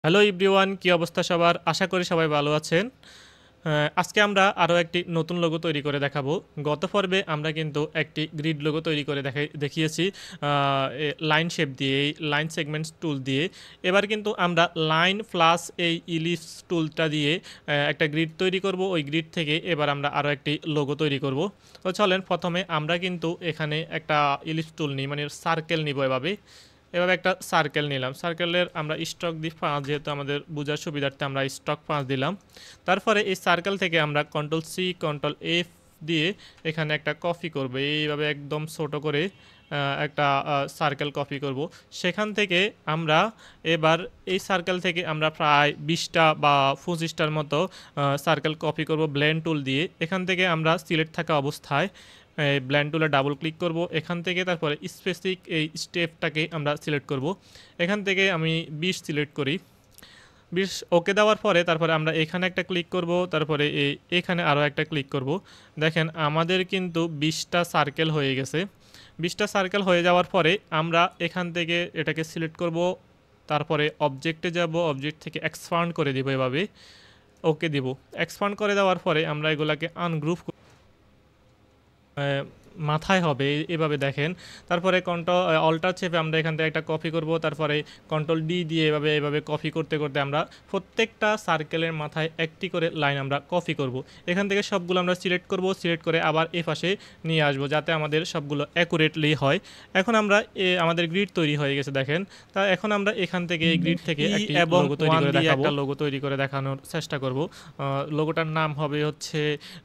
Hello everyone, কি অবস্থা সবার? আশা করি সবাই ভালো আছেন। আজকে আমরা আরও একটি নতুন লোগো তৈরি করে দেখাবো। গত পর্বে আমরা কিন্তু একটি গ্রিড লোগো তৈরি করে দেখিয়েছি লাইন শেপ দিয়ে, এই লাইন সেগমেন্টস টুল দিয়ে। এবার কিন্তু আমরা লাইন প্লাস এই ইলিপস টুলটা দিয়ে একটা গ্রিড তৈরি করব। ওই গ্রিড থেকে এবার আমরা আরও একটি লোগো তৈরি করব। তো চলেন, প্রথমে আমরা কিন্তু এখানে একটা ইলিপস টুল নিই, মানে সার্কেল নিব। এভাবে একটা সার্কেল নিলাম। সার্কেলের আমরা স্টক দিই 5, যেহেতু আমাদের বোঝার সুবিধার্থে আমরা স্টক 5 দিলাম। তারপরে এই সার্কেল থেকে আমরা কন্ট্রোল সি কন্ট্রোল এফ দিয়ে এখানে একটা কপি করব। এইভাবে একদম ছোট করে একটা সার্কেল কপি করব। সেখান থেকে আমরা এবার এই সার্কেল থেকে আমরা প্রায় 20টা বা 25টার মতো সার্কেল কপি করব ব্লেন্ড টুল দিয়ে। এখান থেকে আমরা সিলেক্ট থাকা অবস্থায় ব্লেন্ড টুলে ডাবল ক্লিক করব। এখান থেকে তারপরে স্পেসিফিক এই স্টেপটাকে আমরা সিলেক্ট করব। এখান থেকে আমি 20 সিলেক্ট করি। 20 ওকে দেওয়ার পরে তারপরে আমরা এখানে একটা ক্লিক করব, তারপরে এখানে আরও একটা ক্লিক করব। দেখেন আমাদের কিন্তু 20টা সার্কেল হয়ে গেছে। 20টা সার্কেল হয়ে যাওয়ার পরে আমরা এখান থেকে এটাকে সিলেক্ট করব, তারপরে অবজেক্টে যাব, অবজেক্ট থেকে এক্সপান্ড করে দিব। এভাবে ওকে দিব। এক্সপান্ড করে দেওয়ার পরে আমরা এগুলাকে আনগ্রুপ মাথায় হবে এভাবে দেখেন। তারপরে অল্টার চেপে আমরা এখান থেকে একটা কপি করব, তারপরে কন্ট্রোল ডি দিয়ে এভাবে কপি করতে করতে আমরা প্রত্যেকটা সার্কেলের মাথায় একটি করে লাইন আমরা কপি করব। এখান থেকে সবগুলো আমরা সিলেক্ট করব, সিলেক্ট করে আবার এ পাশে নিয়ে আসবো যাতে আমাদের সবগুলো অ্যাকুরেটলি হয়। এখন আমরা আমাদের গ্রিড তৈরি হয়ে গেছে দেখেন। তা এখন আমরা এখান থেকে এই গ্রিড থেকে একটি লোগো তৈরি করে দেখাবো, একটা লোগো তৈরি করে দেখানোর চেষ্টা করব। লোগোটার নাম হবে হচ্ছে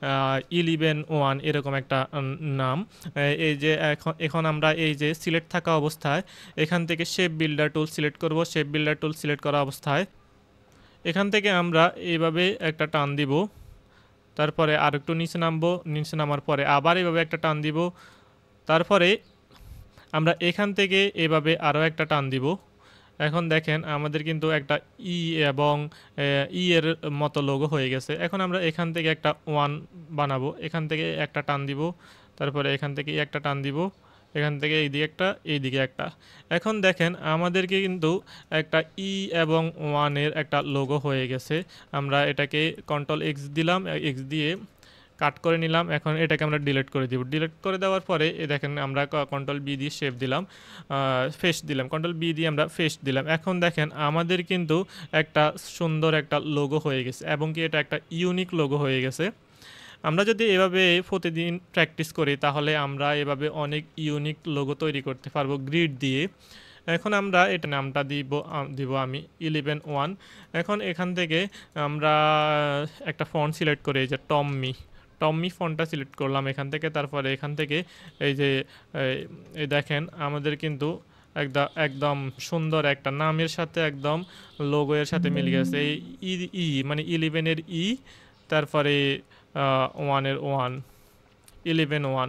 11-1, এরকম একটা নাম। এই যে এখন আমরা এই যে সিলেক্ট থাকা অবস্থায় এখান থেকে শেপ বিল্ডার টুল সিলেক্ট করব। শেপ বিল্ডার টুল সিলেক্ট করা অবস্থায় এখান থেকে আমরা এইভাবে একটা টান দিব, তারপরে আর একটু নিচে নামবো। নিচে নামার পরে আবার এইভাবে একটা টান দিব, তারপরে আমরা এখান থেকে এভাবে আরও একটা টান দিব। এখন দেখেন আমাদের কিন্তু একটা এবং এর মতো লোগো হয়ে গেছে। এখন আমরা এখান থেকে একটা 1 বানাবো। এখান থেকে একটা টান দিব, তারপরে এখান থেকে একটা টান দিব, এখান থেকে এইদিকে একটা, এইদিকে একটা। এখন দেখেন আমাদেরকে কিন্তু একটা এবং 1-এর একটা লোগো হয়ে গেছে। আমরা এটাকে কন্ট্রোল এক্স দিলাম, এক্স দিয়ে কাট করে নিলাম। এখন এটাকে আমরা ডিলিট করে দিব। ডিলিট করে দেওয়ার পরে দেখেন আমরা কন্ট্রোল বি দিয়ে শেপ দিলাম, ফেস দিলাম, কন্ট্রোল বি দিয়ে আমরা ফেস দিলাম। এখন দেখেন আমাদের কিন্তু একটা সুন্দর একটা লোগো হয়ে গেছে, এবং কি এটা একটা ইউনিক লোগো হয়ে গেছে। আমরা যদি এভাবে প্রতিদিন প্র্যাকটিস করি তাহলে আমরা এভাবে অনেক ইউনিক লোগো তৈরি করতে পারবো গ্রিড দিয়ে। এখন আমরা এটা নামটা দিব আমি 11-1। এখন এখান থেকে আমরা একটা ফন্ট সিলেক্ট করে এই যে টম্মি ফন্টটা সিলেক্ট করলাম এখান থেকে। তারপরে এখান থেকে এই যে এই দেখেন আমাদের কিন্তু একদম সুন্দর একটা নামের সাথে একদম লোগো এর সাথে মিলে গেছে। এই মানে 11-এর তারপরে 1-এর 1, 11-1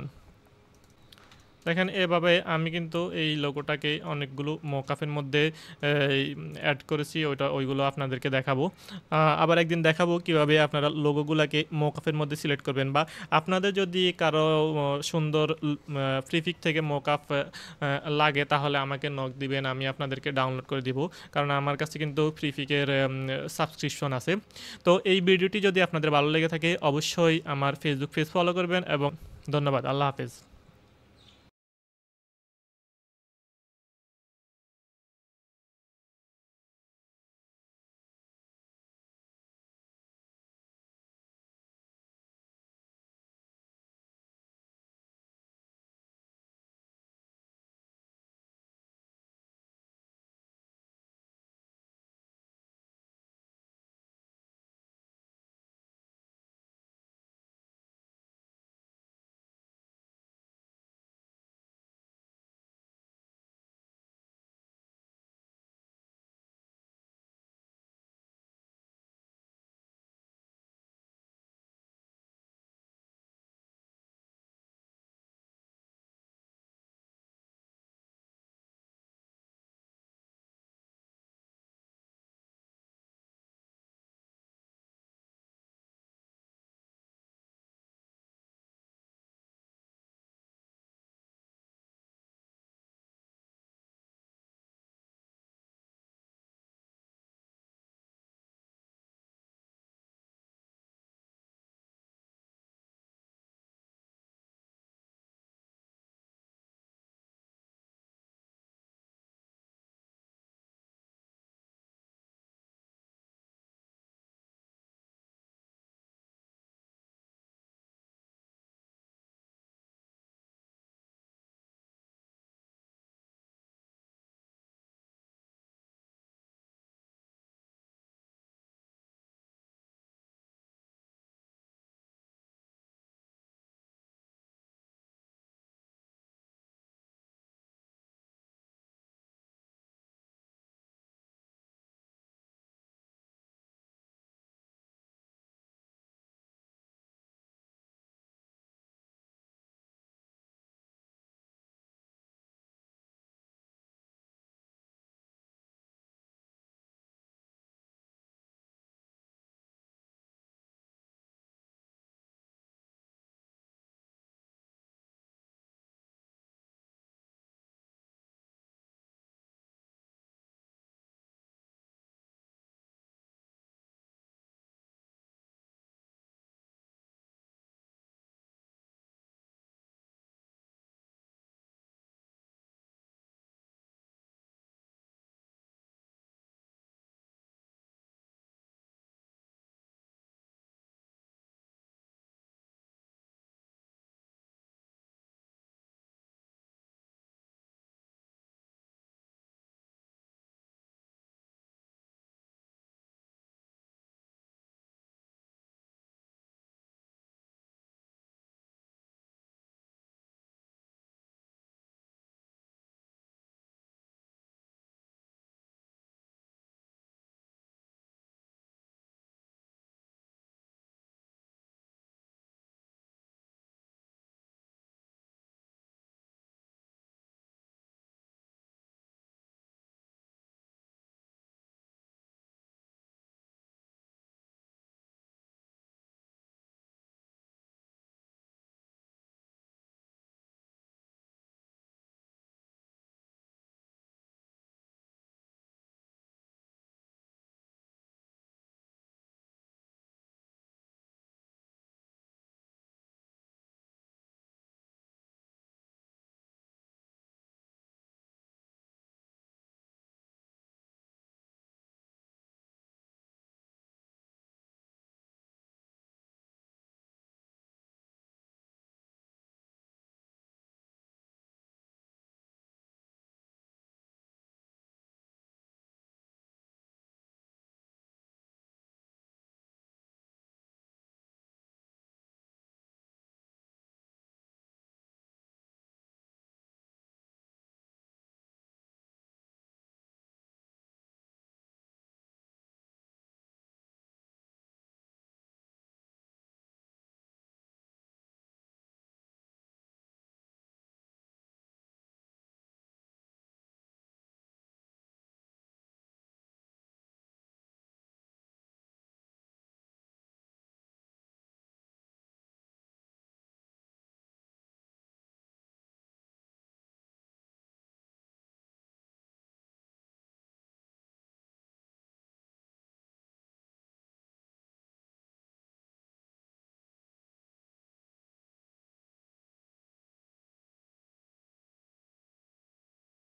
দেখেন। এভাবে আমি কিন্তু এই লোগোটাকে অনেকগুলো মোকাফের মধ্যে অ্যাড করেছি, ওইগুলো আপনাদেরকে দেখাবো। আবার একদিন দেখাবো কিভাবে আপনারা লোগোগুলোকে মোকাফের মধ্যে সিলেক্ট করবেন, বা আপনাদের যদি কারো সুন্দর প্রিফিক থেকে মোকাফ লাগে তাহলে আমাকে নক দিবেন, আমি আপনাদেরকে ডাউনলোড করে দিব, কারণ আমার কাছে কিন্তু প্রিফিকের সাবস্ক্রিপশন আছে। তো এই ভিডিওটি যদি আপনাদের ভালো লেগে থাকে অবশ্যই আমার ফেসবুক পেজ ফলো করবেন, এবং ধন্যবাদ। আল্লাহ হাফেজ।